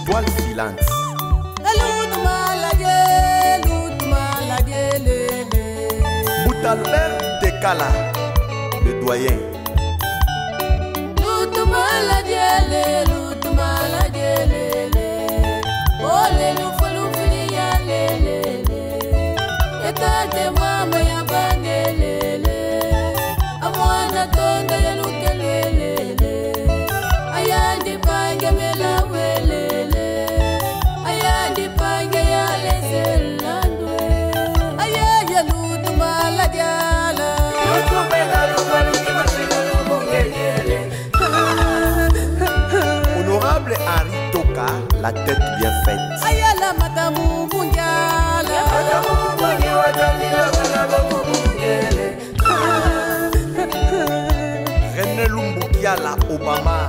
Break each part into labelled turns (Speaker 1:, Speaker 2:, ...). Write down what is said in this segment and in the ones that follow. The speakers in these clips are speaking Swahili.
Speaker 1: l'étoile filante. Boutalbert Tekala, le doyen. Honorable Henri Toka, la tête bien faite. René Lumbukiala Obama.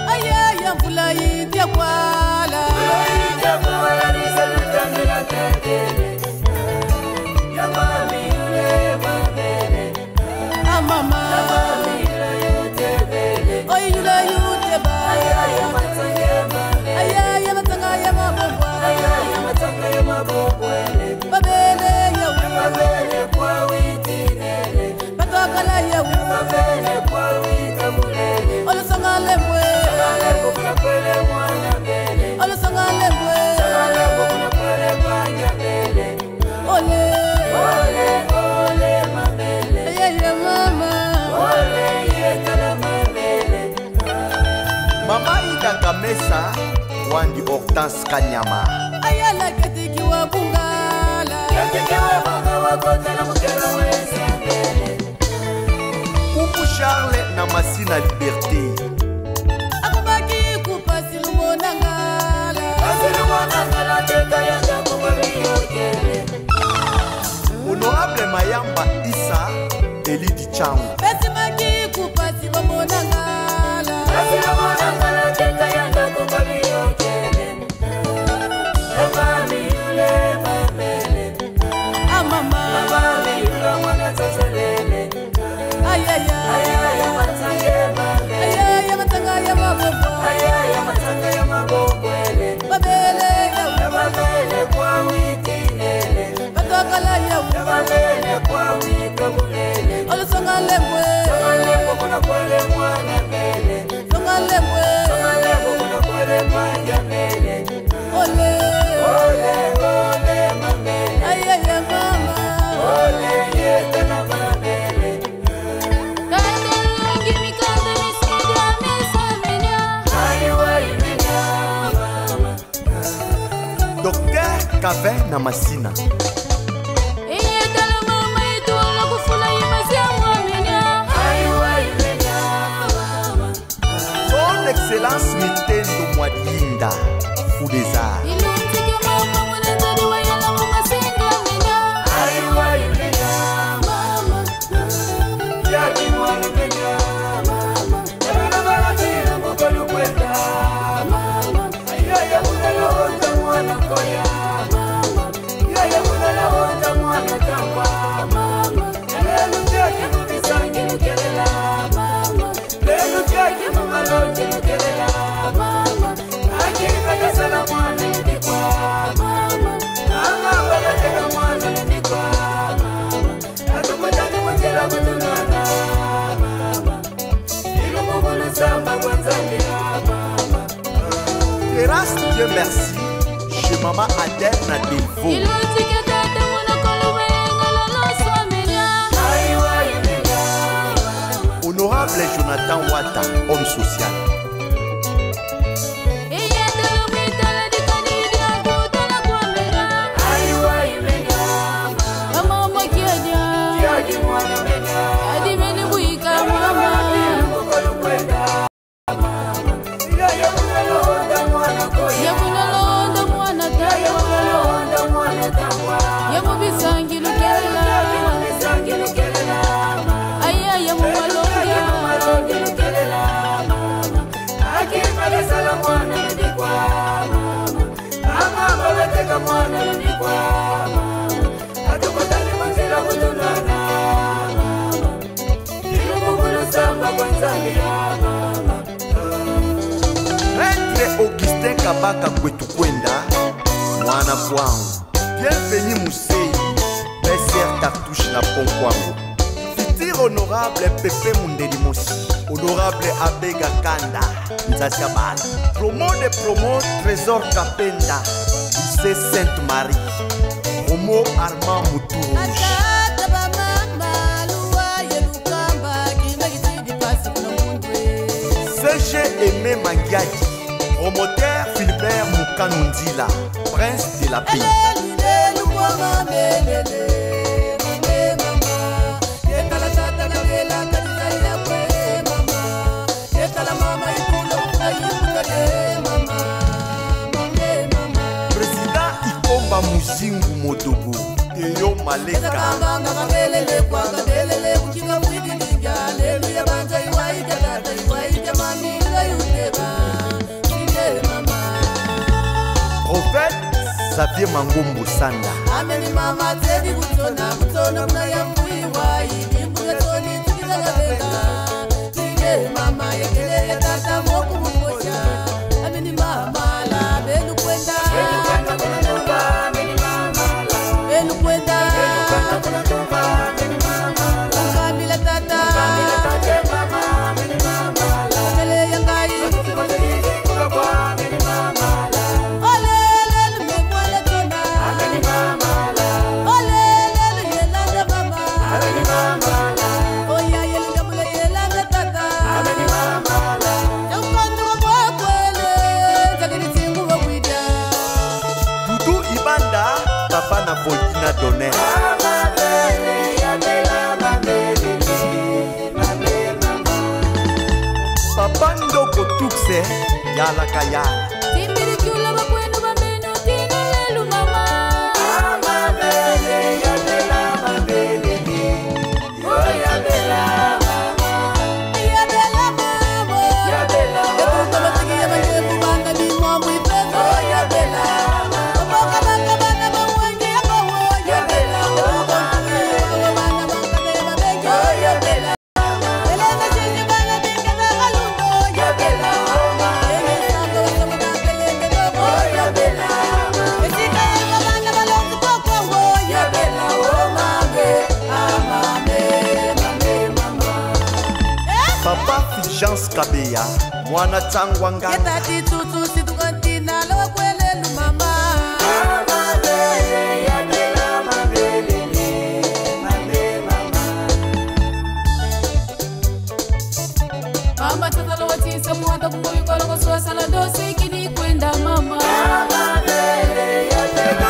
Speaker 1: Mama Ida Kamesa, Wandi Hortense Kanyama. Coucou Charles Namasina Liberté. Honorable Mayamba Issa Elidi Changu. Docteur Kavin Namasina. Son Excellence Mitendo Mwadinda Fudeza. Grâce Dieu merci, chez Maman Adèle Nadevo. Honorable Jonathan Wata, homme social. Maître Augustin Kabaka kwetu kwenda mwana kwangu. Bienvenue Mousseyi, PCR Tartouche na pont kwangu. Futur honorable Pepe Mundeli Mosi, honorable Abega Kanda Nzasia Bala, promo de promo Trésor Kapenda, lycée Sainte-Marie, Romo Armand Moutourouge. CG Aimé Mangiadi, promoteur Philbert Moukanundila, prince de la paix. Président Ikomba Muzingu Modobo, Eyo Maleka. Prophète Xavier Mangombo Sanda. Ameni mama tedi kutona kutona mna ya mwiwa imbu ya toni tukiza gabega. Tige mama yekele ya tata moku mmoja. Ameni mama la belu kwenda. Belu kwenda kuna tumba ameni mama la. Belu kwenda. Belu kwenda kuna tumba ameni mama la. Kamila tata. Kamila tata mama ameni mama la. Kele ya ngai. Kusikotezi kwa kwa ameni mama la. Papa na Voltina Donner. Papa Ndoko Tukse Yala Kayala. Papa Fulgence Kabeya, mwana tangwa nganga. Yetati tutu situkantina lawa kwele lumama. Mama bele ya bela mabele ni mame mama. Mama tatalo watisa mwata kumbuki kwa loko suwa sala dosi kini kwenda mama. Mama bele ya bela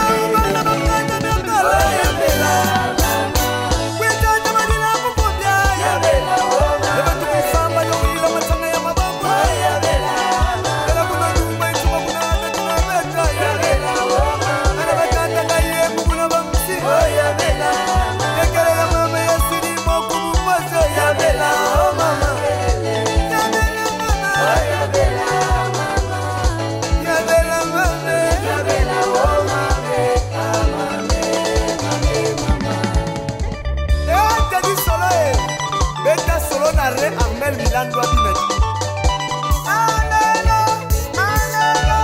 Speaker 1: Armel Milan doit bien être. Alléluia, alléluia,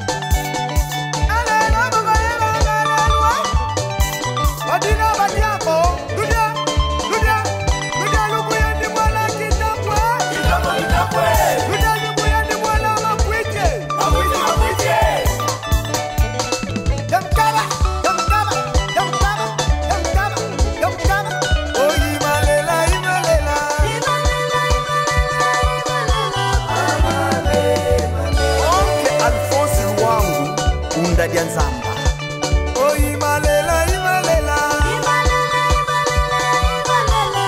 Speaker 1: alléluia. Badina badiako, dunia, dunia, dunia lukuya ni mwana kitapwe. Kitapwe, kitapwe. Dunia lukuya ni mwana makwite. Makwite, makwite. Yamkaba, yamkaba, yamkaba, yamkaba, yamkaba. Oh imalela, imalela. Ndadi ya nzamba. Oh imalela, imalela. Imalela, imalela, imalela.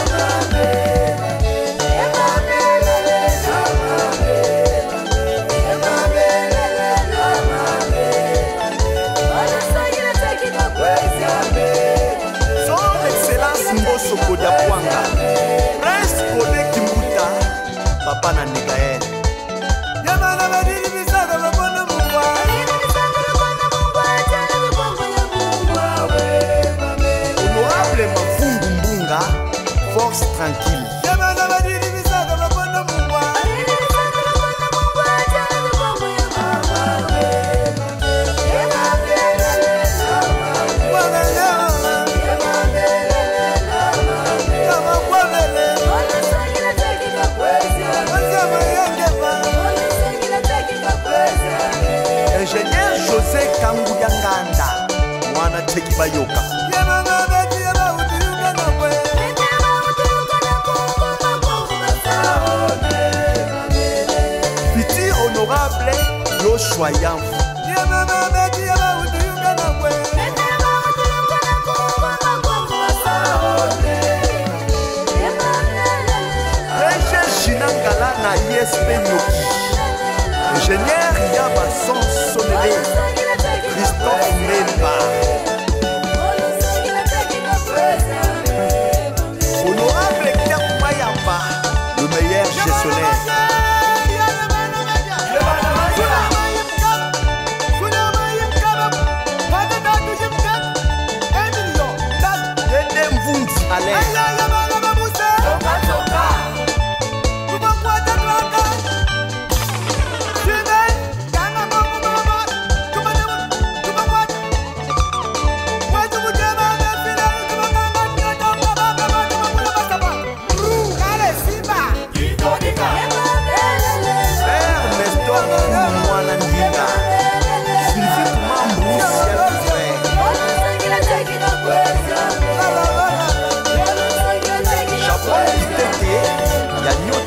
Speaker 1: Son excellence Mboso Kodia Pwanga, Prince Kode Kimbuta, Papa na Negael. Yamana badiri bisada babona mwa. Honorable Mafungu Mbunga, force tranquille. Ingénieur José Kanguyanganda, Mwana Teki Bayoka. Petit honorable Yoshua Yamfu. Shinangala na ISP Nyoki. Ingénieur Yabason Sonelé, Christophe Memba. Honorable Kiap Mayamba, le meilleur gestionnaire. Yedem Vunzi Alain. Yanyo